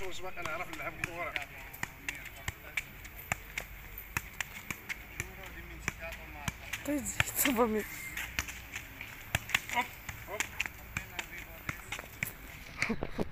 شغل سباق، انا اعرف نلعب كوره. طيب هوب هوب.